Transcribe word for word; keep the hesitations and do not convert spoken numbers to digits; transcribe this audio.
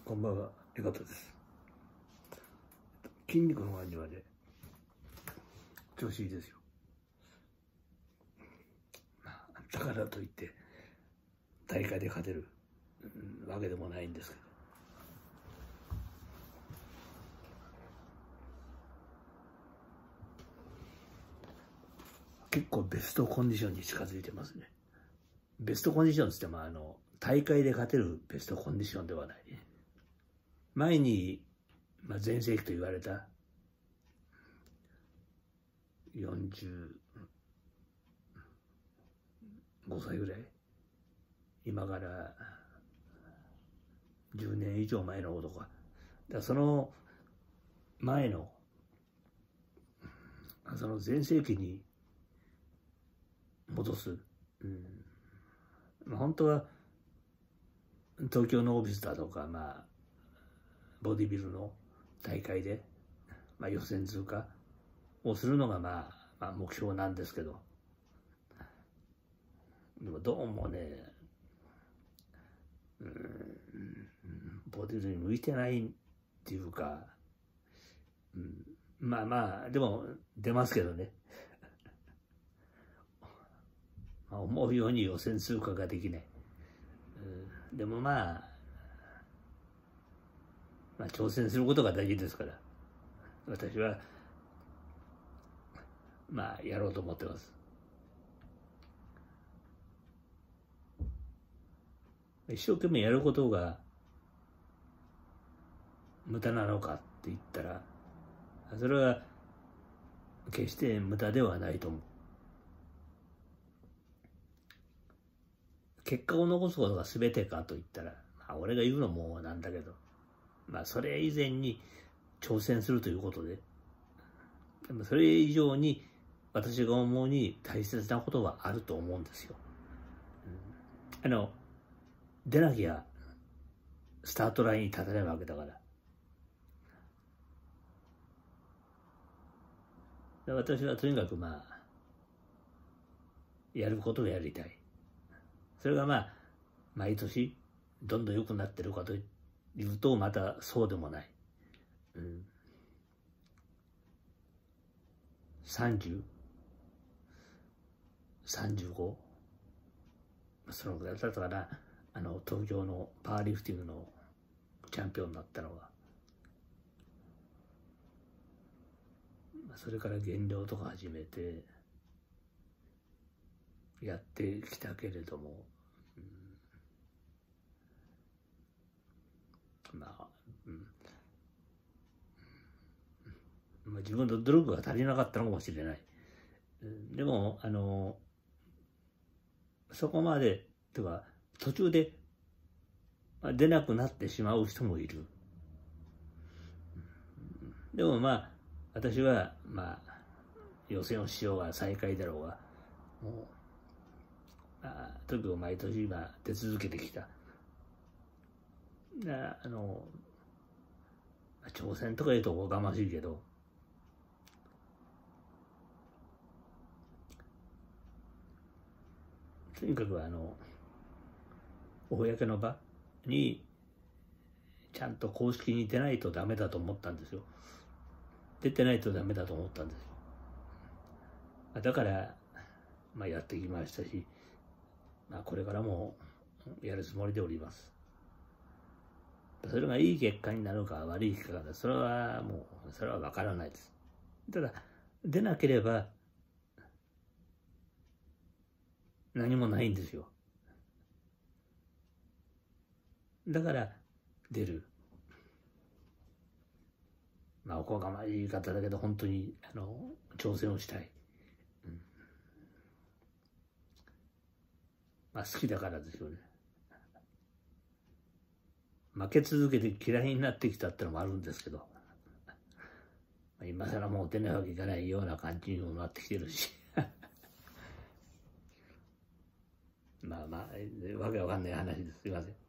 こんばんは、江方です。筋肉の割にはね、調子いいですよ。まあ、だからといって、大会で勝てる、うん、わけでもないんですけど。結構ベストコンディションに近づいてますね。ベストコンディションって言っても、あの、大会で勝てるベストコンディションではない。前に、まあ、全盛期と言われたよんじゅうごさいぐらい、今からじゅうねん以上前のことか。だからその前のその全盛期に戻す、うん、本当は東京ノービスだとか、まあ、ボディビルの大会で、まあ、予選通過をするのが、まあ、まあ目標なんですけど、でもどうもね、うん、ボディビルに向いてないっていうか、うん、まあまあでも出ますけどねまあ思うように予選通過ができない、うん、でもまあまあ挑戦することが大事ですから、私はまあやろうと思ってます。一生懸命やることが無駄なのかって言ったら、それは決して無駄ではないと思う。結果を残すことが全てかと言ったら、まあ、俺が言うのもなんだけど、まあそれ以前に挑戦するということで、でもそれ以上に私が思うに大切なことはあると思うんですよ。うん、あの出なきゃスタートラインに立たないわけだから。私はとにかくまあやることをやりたい。それがまあ毎年どんどん良くなってるかというとまたそうでもない。うん、さんじゅう、さんじゅうご、そのぐらいだったかな、あの東京のパワーリフティングのチャンピオンになったのは。それから減量とか始めてやってきたけれども、うん、まあ、うん、まあ自分の努力が足りなかったのかもしれない。でもあのそこまでとか途中で出なくなってしまう人もいる。でもまあ私はまあ予選をしようが最下位だろうが、もう、まあ、とにかく毎年今出続けてきた。あの挑戦とか言うとおこがましいけど、とにかくあの公の場にちゃんと公式に出ないとダメだと思ったんですよ。出てないとダメだと思ったんですよ。だから、まあ、やってきましたし、まあ、これからもやるつもりでおります。それがいい結果になるか悪い結果か、それはもうそれは分からないです。ただ出なければ何もないんですよ。だから出る。まあおこがましい言い方だけど本当にあの挑戦をしたい、うん、まあ好きだからですよね。負け続けて嫌いになってきたってのもあるんですけど、今更もう出ないわけいかないような感じにもなってきてるしまあまあわけわかんない話です。すいません。